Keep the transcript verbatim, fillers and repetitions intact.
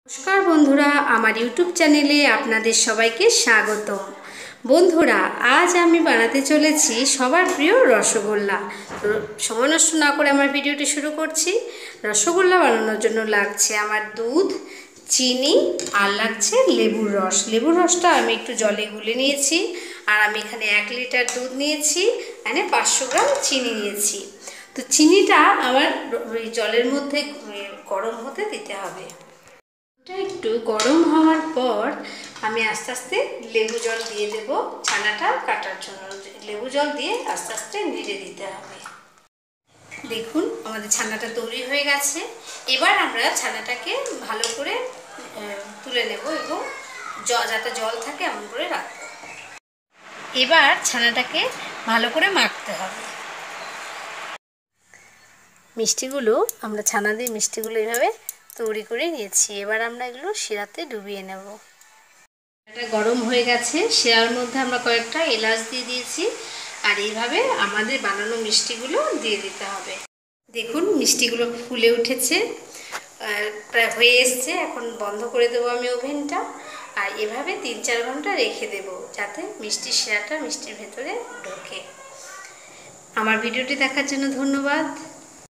নমস্কার বন্ধুরা, আমার ইউটিউব চ্যানেলে আপনাদের সবাইকে স্বাগত। বন্ধুরা, আজ আমি বানাতে চলেছি সবার প্রিয় রসগোল্লা। সময় নষ্ট না করে আমার ভিডিওটি শুরু করছি। রসগোল্লা বানানোর জন্য লাগছে আমার দুধ, চিনি আর লাগছে লেবুর রস। লেবুর রসটা আমি একটু জলে গুলে নিয়েছি। আর আমি এখানে এক লিটার দুধ নিয়েছি, এখানে পাঁচশো গ্রাম চিনি নিয়েছি। তো চিনিটা আমার ওই জলের মধ্যে গরম হতে দিতে হবে। একটু গরম হওয়ার পর আমি আস্তে আস্তে লেবু জল দিয়ে দেব ছানাটা কাটার জন্য। লেবু জল দিয়ে আস্তে আস্তে নেড়ে দিতে হবে। দেখুন আমাদের ছানাটা তৈরি হয়ে গেছে। এবার আমরা ছানাটাকে ভালো করে তুলে নেব এবং যাতে জল থাকে এমন করে রাখবো। এবার ছানাটাকে ভালো করে মাখতে হবে। মিষ্টিগুলো আমরা ছানা দিয়ে মিষ্টিগুলো এইভাবে তৈরি করে নিয়েছি। এবার আমরা এগুলো শিরাতে ডুবিয়ে নেব। এটা গরম হয়ে গেছে। শিরার মধ্যে আমরা কয়েকটা এলাচ দিয়ে দিয়েছি। আর এইভাবে আমাদের বানানো মিষ্টিগুলো দিয়ে দিতে হবে। দেখুন মিষ্টিগুলো ফুলে উঠেছে, প্রায় হয়ে এসছে। এখন বন্ধ করে দেবো আমি ওভেনটা। আর এভাবে তিন চার ঘন্টা রেখে দেব যাতে মিষ্টির শিরাটা মিষ্টির ভেতরে ঢোকে। আমার ভিডিওটি দেখার জন্য ধন্যবাদ।